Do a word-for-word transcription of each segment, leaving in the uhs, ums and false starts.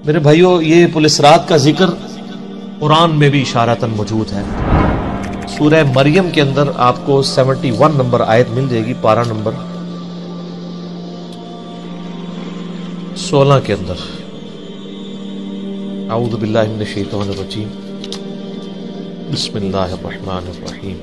میرے بھائیوں، یہ پولیس رات کا ذکر قرآن میں بھی اشارتاً موجود ہے۔ سورہ مریم کے اندر آپ کو سیونٹی ون نمبر آیت مل جائے گی، پارہ نمبر سولہ کے اندر۔ اعوذ باللہ من الشیطان الرجیم، بسم اللہ الرحمن الرحیم۔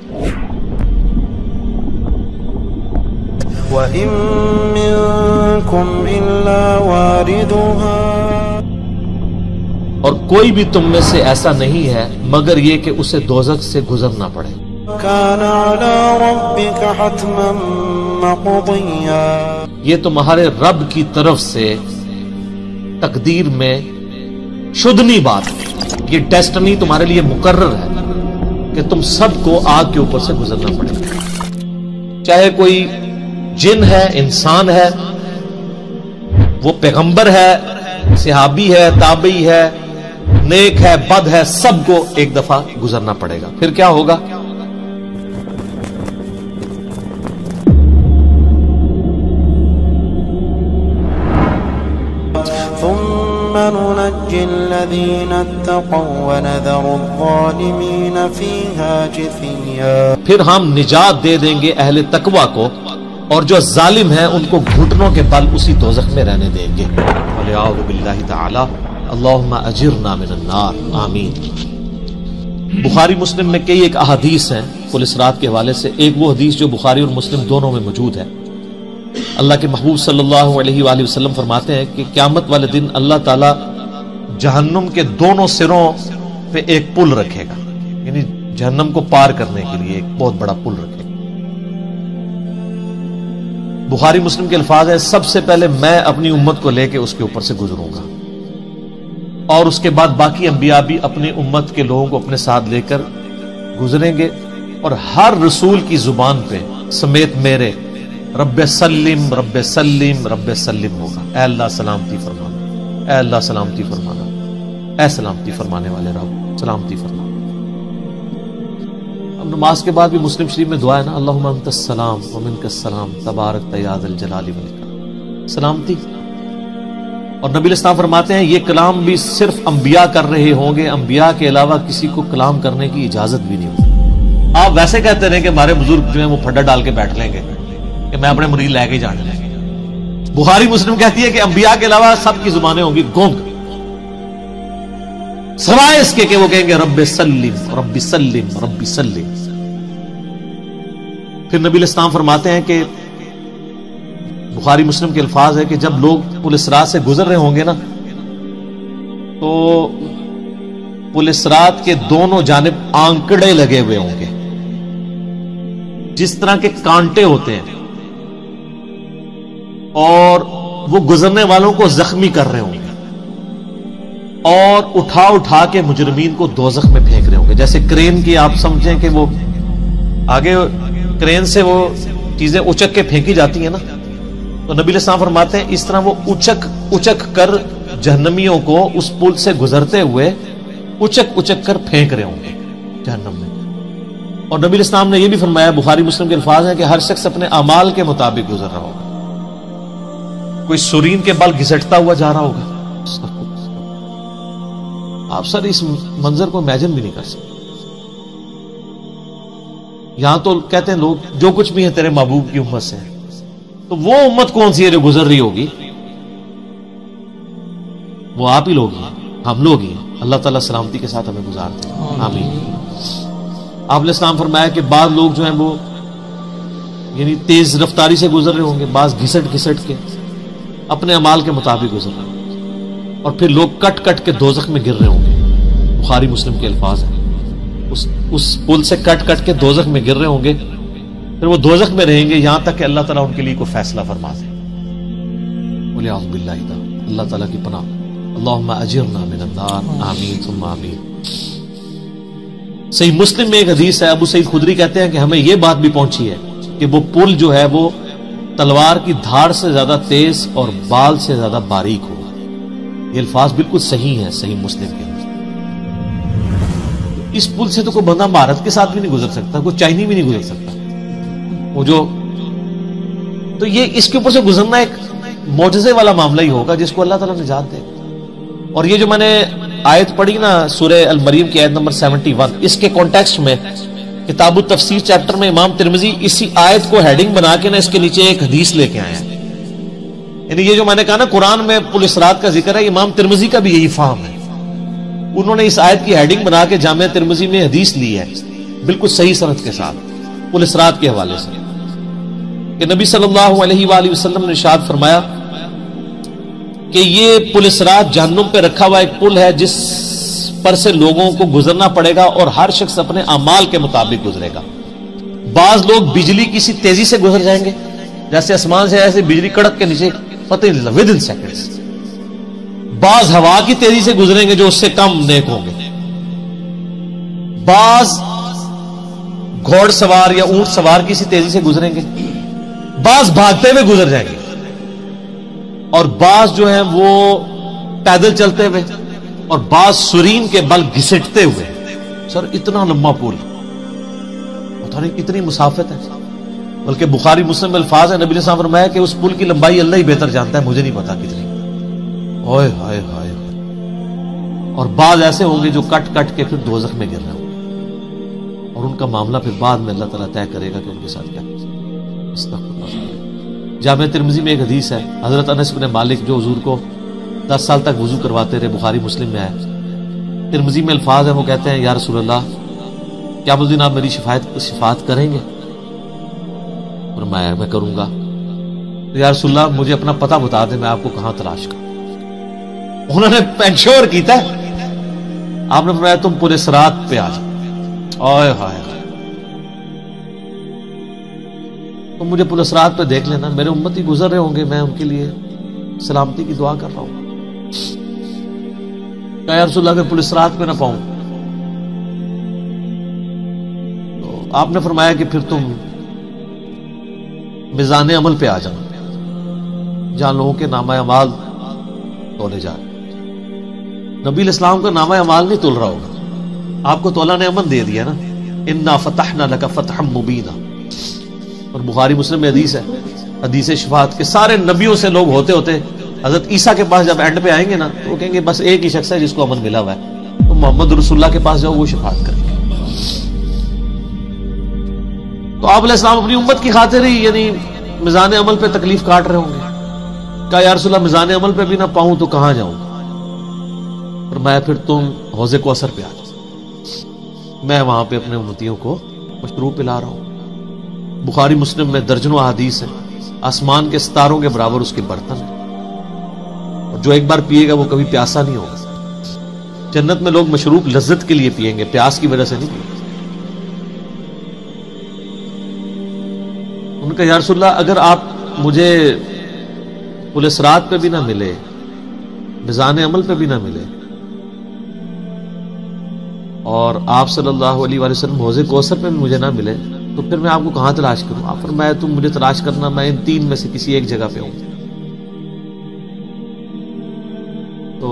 وَإِن مِّنكُمْ إِلَّا وَارِدُهَا، اور کوئی بھی تم میں سے ایسا نہیں ہے مگر یہ کہ اسے دوزخ سے گزرنا پڑے۔ كَانَ عَلَى رَبِّكَ حَتْمًا مَّقْضِيًّا، یہ تمہارے رب کی طرف سے تقدیر میں شدنی بات ہے، یہ ڈیسٹنی تمہارے لیے مقرر ہے کہ تم سب کو آگ کے اوپر سے گزرنا پڑے گا۔ چاہے کوئی جن ہے، انسان ہے، وہ پیغمبر ہے، صحابی ہے، تابعی ہے، نیک ہے، بد ہے، سب کو ایک دفعہ گزرنا پڑے گا۔ پھر کیا ہوگا؟ ثم ننجي الذين اتقوا ونذر الظالمين فيها جثيا، پھر ہم نجات دے دیں گے اہل تقوی کو، اور جو ظالم ہیں ان کو گھٹنوں کے بل اسی دوزخ میں رہنے دیں گے۔ وَلِعَوْذُ بِاللَّهِ تَعَالَى اللہم اجرنا من النار، آمین۔ بخاری مسلم میں کئی ایک احادیث ہیں پولیس رات کے حوالے سے۔ ایک وہ حدیث جو بخاری اور مسلم دونوں میں موجود ہے، اللہ کے محبوب صلی اللہ علیہ وآلہ وسلم فرماتے ہیں کہ قیامت والے دن اللہ تعالی جہنم کے دونوں سروں پہ ایک پل رکھے گا، یعنی جہنم کو پار کرنے کے لیے ایک بہت بڑا پل رکھے گا۔ بخاری مسلم کے الفاظ ہیں، سب سے پہلے میں اپنی امت کو لے کے اس کے اوپر سے گزروں گا، اور اس کے بعد باقی انبیاء بھی اپنی امت کے لوگوں کو اپنے ساتھ لے کر گزریں گے، اور ہر رسول کی زبان پہ سمیت میرے رب سلم رب سلم رب سلم ہوگا، اے اللہ سلامتی فرمانا، اے اللہ سلامتی فرمانا، اے سلامتی فرمانے والے رب سلامتی فرمانا۔ اب نماز کے بعد بھی مسلم شریف میں دعا ہے نا، اللہم انت السلام ومنک السلام تبارک یا ذا الجلال والاکرام، سلامتی۔ اور نبی الاسلام فرماتے ہیں یہ کلام بھی صرف انبیاء کر رہے ہوں گے، انبیاء کے علاوہ کسی کو کلام کرنے کی اجازت بھی نہیں ہوگی۔ آپ ویسے کہتے رہے کہ ہمارے بزرگ جو ہیں وہ پھڈا ڈال کے بیٹھ لیں گے کہ میں اپنے مرید لے کے جانے لیں گے۔ بخاری مسلم کہتی ہے کہ انبیاء کے علاوہ سب کی زبانیں ہوں گی گونگ، سوائے اس کے کہ وہ کہیں گے رب سلم رب سلم رب سلم۔ پھر نبی الاسلام فرماتے ہیں کہ بخاری مسلم کے الفاظ ہے کہ جب لوگ پولیس رات سے گزر رہے ہوں گے نا، تو پولیس رات کے دونوں جانب آنکڑے لگے ہوئے ہوں گے، جس طرح کے کانٹے ہوتے ہیں، اور وہ گزرنے والوں کو زخمی کر رہے ہوں گے، اور اٹھا اٹھا کے مجرمین کو دوزخ میں پھینک رہے ہوں گے۔ جیسے کرین کی آپ سمجھیں کہ وہ آگے کرین سے وہ چیزیں اچک کے پھینکی جاتی ہیں نا، تو نبی علیہ السلام فرماتے ہیں اس طرح وہ اچک اچک کر جہنمیوں کو اس پل سے گزرتے ہوئے اچک اچک کر پھینک رہے ہوں گے جہنم میں۔ اور نبی علیہ السلام نے یہ بھی فرمایا، بخاری مسلم کے الفاظ ہیں کہ ہر شخص اپنے اعمال کے مطابق گزر رہا ہوگا، کوئی سورین کے بال گھسٹتا ہوا جا رہا ہوگا۔ آپ سر اس منظر کو امیجن بھی نہیں کر سکتے۔ یہاں تو کہتے ہیں لوگ جو کچھ بھی ہے تیرے محبوب کی امت سے ہے، تو وہ امت کون سی ہے جو گزر رہی ہوگی؟ وہ آپ ہی لوگ ہیں، ہم لوگ ہی ہیں۔ اللہ تعالیٰ سلامتی کے ساتھ ہمیں گزارتے ہیں، آمین۔ آپ نے اسلام فرمایا کہ بعض لوگ جو ہیں وہ یعنی تیز رفتاری سے گزر رہے ہوں گے، بعض گھسٹ گھسٹ کے اپنے اعمال کے مطابق گزر رہے ہوں گے، اور پھر لوگ کٹ کٹ کے دوزخ میں گر رہے ہوں گے۔ بخاری مسلم کے الفاظ ہیں، اس اس پل سے کٹ کٹ کے دوزخ میں گر رہے ہوں گے، پھر وہ دوزخ میں رہیں گے یہاں تک کہ اللہ تعالیٰ ان کے لیے کوئی فیصلہ فرما دے۔ بولے اعوذ باللہ تعالیٰ، اللہ تعالیٰ کی پناہ، اللہم اجرنا من النار، آمین ثم آمین۔ صحیح مسلم میں ایک حدیث ہے، ابو سعید خدری کہتے ہیں کہ ہمیں یہ بات بھی پہنچی ہے کہ وہ پل جو ہے وہ تلوار کی دھاڑ سے زیادہ تیز اور بال سے زیادہ باریک ہوگا۔ یہ الفاظ بالکل صحیح ہیں صحیح مسلم کے اندر۔ اس پل سے تو کوئی بندہ بھارت کے ساتھ بھی نہیں گزر سکتا، کوئی چائنی بھی نہیں گزر سکتا، وہ جو تو یہ اس کے اوپر سے گزرنا ایک معجزے والا معاملہ ہی ہوگا جس کو اللہ تعالیٰ نجات دے۔ اور یہ جو میں نے آیت پڑھی نا سورہ المریم کی آیت نمبر سیونٹی ون، اس کے کانٹیکسٹ میں کتاب التفسیر چیپٹر میں امام ترمذی اسی آیت کو ہیڈنگ بنا کے نا اس کے نیچے ایک حدیث لے کے آئے ہیں. یعنی یہ جو میں نے کہا نا قرآن میں پل اسرات کا ذکر ہے، امام ترمذی کا بھی یہی فہم ہے. انہوں نے اس آیت کی ہیڈنگ بنا کے جامعہ ترمذی میں حدیث لی ہے بالکل صحیح سند کے ساتھ پل اسرات کے حوالے سے، کہ نبی صلی اللہ علیہ وآلہ وسلم نے ارشاد فرمایا کہ یہ پل اسرات جہنم پہ رکھا ہوا ایک پل ہے جس پر سے لوگوں کو گزرنا پڑے گا اور ہر شخص اپنے اعمال کے مطابق گزرے گا. بعض لوگ بجلی کی سی تیزی سے گزر جائیں گے، جیسے آسمان سے ایسے بجلی کڑک کے نیچے پتہ نہیں ود ان سیکنڈز. بعض ہوا کی تیزی سے گزریں گے جو اس سے کم نیک ہوں گے. بعض گھوڑ سوار یا اونٹ سوار کی سی تیزی سے گزریں گے. بعض بھاگتے ہوئے گزر جائیں گے، اور بعض جو ہیں وہ پیدل چلتے ہوئے، اور بعض سرین کے بل گھسٹتے ہوئے. سر اتنا لمبا پل، پتہ نہیں کتنی مسافت ہے. بلکہ بخاری مسلم میں الفاظ ہے، نبی نے صاحب فرمایا کہ اس پل کی لمبائی اللہ ہی بہتر جانتا ہے، مجھے نہیں پتا کتنی. اوئے ہائے ہائے. اور بعض ایسے ہوں گے جو کٹ کٹ کے پھر دوزخ میں گر رہے ہوں گے، اور ان کا معاملہ پھر بعد میں اللہ تعالیٰ طے کرے گا کہ ان کے ساتھ کیا. جامعہ ترمذی میں ایک حدیث ہے، حضرت انس بن مالک جو حضور کو دس سال تک وضو کرواتے رہے، بخاری مسلم میں ہے. ترمذی میں الفاظ ہیں، وہ کہتے ہیں یا رسول اللہ کیا اس دن آپ میری شفاعت شفاعت کریں گے؟ اور میں میں کروں گا. یا رسول اللہ مجھے اپنا پتہ بتا دیں، میں آپ کو کہاں تلاش کروں. انہوں نے پینشور کیتا ہے. آپ نے فرمایا تم پورے صراط پہ آ جاؤ. اوئے ہائے، تم مجھے پورے صراط پہ دیکھ لینا، میرے امتی گزر رہے ہوں گے، میں ان کے لیے سلامتی کی دعا کر رہا ہوں. کہ یا رسول اللہ اگر پورے صراط پہ نہ پاؤں تو آپ نے فرمایا کہ پھر تم میزان عمل پہ آ جانا، جہاں لوگوں کے نامہ اعمال تولے جا رہے. نبی الاسلام کا نامہ اعمال نہیں تول رہا ہوگا، آپ کو تو اللہ نے امن دے دیا نا، انا فتحنا لک فتحا مبینا. اور بخاری مسلم میں حدیث ہے، حدیث شفاعت کے سارے نبیوں سے لوگ ہوتے ہوتے حضرت عیسیٰ کے پاس جب اینڈ پہ آئیں گے نا تو وہ کہیں گے بس ایک ہی شخص ہے جس کو امن ملا ہوا ہے، تو محمد رسول اللہ کے پاس جاؤ، وہ شفاعت کریں گے. تو آپ علیہ السلام اپنی امت کی خاطر ہی یعنی میزان عمل پہ تکلیف کاٹ رہے ہوں گے. کہا یا رسول اللہ میزان عمل پہ بھی نہ پاؤں تو کہاں جاؤں؟ اور میں پھر تم حوض کوثر پہ آ جاؤ، میں وہاں پہ اپنے امتیوں کو مشروب پلا رہا ہوں. بخاری مسلم میں درجنوں احادیث ہیں، آسمان کے ستاروں کے برابر اس کے برتن ہیں، اور جو ایک بار پیے گا وہ کبھی پیاسا نہیں ہوگا. جنت میں لوگ مشروب لذت کے لیے پیئیں گے، پیاس کی وجہ سے نہیں پیئیں گے. ان کا یا رسول اللہ اگر آپ مجھے پل صراط پہ بھی نہ ملے، میزان عمل پہ بھی نہ ملے، اور آپ صلی اللہ علیہ وآلہ وسلم حوض کوثر پہ بھی مجھے نہ ملے، تو پھر میں آپ کو کہاں تلاش کروں؟ آپ فرمایا تم مجھے تلاش کرنا، میں ان تین میں سے کسی ایک جگہ پہ ہوں. تو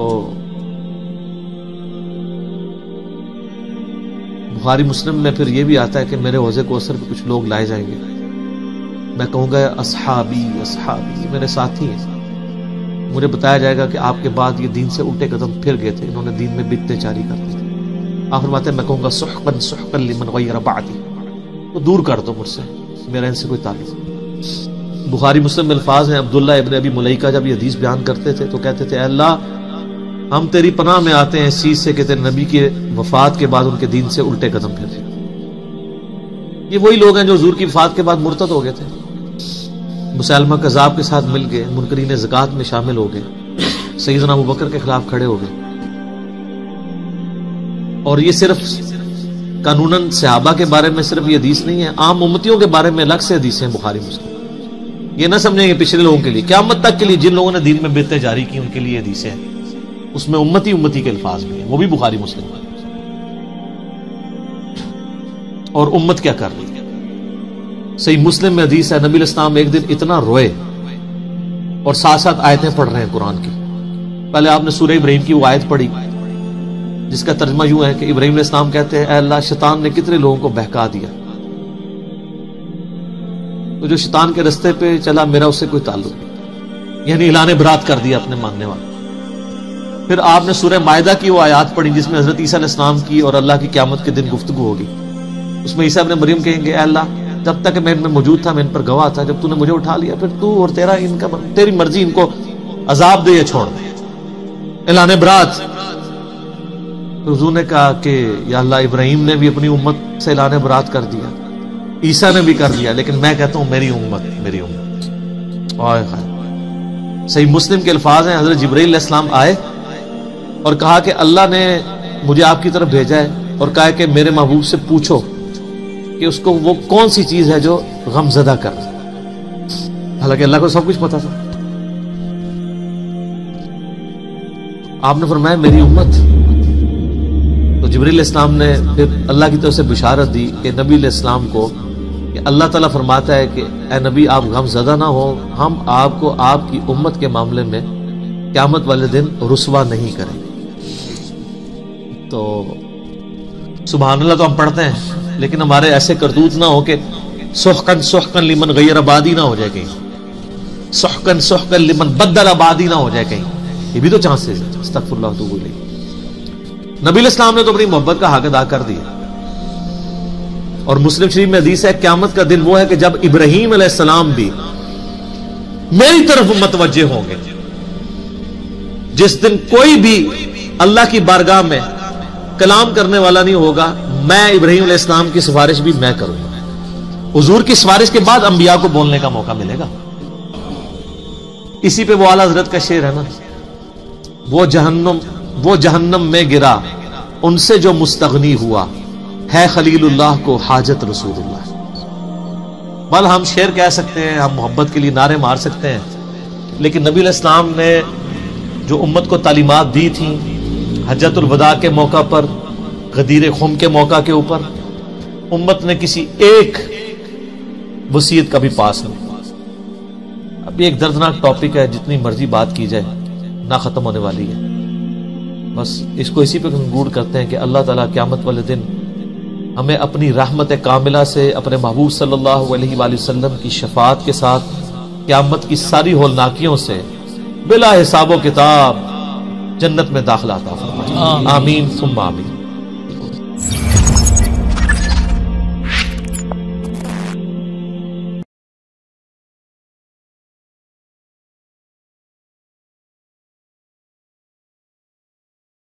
بخاری مسلم میں پھر یہ بھی آتا ہے کہ میرے حوض کوثر پہ کچھ لوگ لائے جائیں گے، میں کہوں گا اصحابی اصحابی میرے ساتھی ہیں. مجھے بتایا جائے گا کہ آپ کے بعد یہ دین سے الٹے قدم پھر گئے تھے، انہوں نے دین میں بدعتیں جاری کر دی تھی. آپ فرماتے ہیں میں کہوں گا سحقا سحقا لمن غیر بعدی، تو دور کر دو مجھ سے، میرا ان سے کوئی تعلق نہیں. بخاری مسلم میں الفاظ ہیں، عبداللہ ابن ابی ملیکہ جب یہ حدیث بیان کرتے تھے تو کہتے تھے اے اللہ ہم تیری پناہ میں آتے ہیں اس چیز سے کہ تیرے نبی کے وفات کے بعد ان کے دین سے الٹے قدم پھر گئے. یہ وہی لوگ ہیں جو حضور کی وفات کے بعد مرتد ہو گئے تھے، مسلمہ کذاب کے ساتھ مل گئے، منکرین زکوٰۃ میں شامل ہو گئے، سیدنا ابوبکر کے خلاف کھڑے ہو گئے. اور یہ صرف قانوناً صحابہ کے بارے میں صرف یہ حدیث نہیں ہے، عام امتیوں کے بارے میں الگ سے حدیثیں ہیں بخاری مسلم. یہ نہ سمجھیں کہ پچھلے لوگوں کے لیے، قیامت تک کے لیے جن لوگوں نے دین میں بدعتیں جاری کی ان کے لیے حدیثیں ہیں، اس میں امتی امتی کے الفاظ بھی ہیں، وہ بھی بخاری مسلم ہیں. اور امت کیا کر رہی ہے؟ صحیح مسلم میں حدیث ہے، نبی الاسلام ایک دن اتنا روئے اور ساتھ ساتھ آیتیں پڑھ رہے ہیں قرآن کی. پہلے آپ نے سورہ ابراہیم کی وہ آیت پڑھی جس کا ترجمہ یوں ہے کہ ابراہیم علیہ السلام کہتے ہیں اے اللہ شیطان نے کتنے لوگوں کو بہکا دیا، تو جو شیطان کے رستے پہ چلا میرا اس سے کوئی تعلق نہیں، یعنی اعلان برات کر دیا اپنے ماننے والے. پھر آپ نے سورہ مائدہ کی وہ آیات پڑھی جس میں حضرت عیسیٰ علیہ السلام کی اور اللہ کی قیامت کے دن گفتگو ہوگی. اس میں عیسیٰ ابن مریم کہیں گے اے اللہ جب تک میں ان میں موجود تھا میں ان پر گواہ تھا, جب تو نے مجھے اٹھا لیا پھر تو اور تیرا ان کا تیری مرضی, ان کو عذاب دے یا چھوڑ دے. اعلان برات. حضور نے کہا کہ یا اللہ ابراہیم نے بھی اپنی امت سے اعلان برات کر دیا, عیسیٰ نے بھی کر دیا, لیکن میں کہتا ہوں میری امت میری امت. صحیح مسلم کے الفاظ ہیں, حضرت جبرائیل علیہ السلام آئے اور کہا کہ اللہ نے مجھے آپ کی طرف بھیجا ہے اور کہا کہ میرے محبوب سے پوچھو کہ اس کو وہ کون سی چیز ہے جو غم زدہ کر. حالانکہ اللہ کو سب کچھ پتا تھا. آپ نے فرمایا میری امت. تو جبرائیل علیہ السلام نے پھر اللہ کی طرف سے بشارت دی کہ نبی علیہ السلام کو کہ اللہ تعالیٰ فرماتا ہے کہ اے نبی آپ غم زدہ نہ ہو, ہم آپ کو آپ کی امت کے معاملے میں قیامت والے دن رسوا نہیں کریں. تو سبحان اللہ تو ہم پڑھتے ہیں, لیکن ہمارے ایسے کرتوت نہ ہو کہ سحقن سحقن لمن غیر آبادی نہ ہو جائے کہیں, سحقن سحقن لمن بدل آبادی نہ ہو جائے کہیں. یہ بھی تو چانسز ہے. استغفر اللہ تو بولے. نبی علیہ السلام نے تو اپنی محبت کا حق ادا کر دیا. اور مسلم شریف میں حدیث ہے قیامت کا دن وہ ہے کہ جب ابراہیم علیہ السلام بھی میری طرف متوجہ ہوں گے. جس دن کوئی بھی اللہ کی بارگاہ میں کلام کرنے والا نہیں ہوگا, میں ابراہیم علیہ السلام کی سفارش بھی میں کروں گا. حضور کی سفارش کے بعد انبیاء کو بولنے کا موقع ملے گا. اسی پہ وہ اعلیٰ حضرت کا شعر ہے نا, وہ جہنم وہ جہنم میں گرا ان سے جو مستغنی ہوا, ہے خلیل اللہ کو حاجت رسول اللہ. بل ہم شعر کہہ سکتے ہیں, ہم محبت کے لیے نعرے مار سکتے ہیں, لیکن نبی علیہ السلام نے جو امت کو تعلیمات دی تھیں حجۃ الوداع کے موقع پر, غدیر خم کے موقع کے اوپر, امت نے کسی ایک وصیت کا بھی پاس نہیں. اب ایک دردناک ٹاپک ہے, جتنی مرضی بات کی جائے نہ ختم ہونے والی ہے. بس اس کو اسی پہ کنکلوڈ کرتے ہیں کہ اللہ تعالیٰ قیامت والے دن ہمیں اپنی رحمت کاملہ سے اپنے محبوب صلی اللہ علیہ وآلہ وسلم کی شفاعت کے ساتھ قیامت کی ساری ہولناکیوں سے بلا حساب و کتاب جنت میں داخلہ عطا فرمائے. آمین ثم آمین.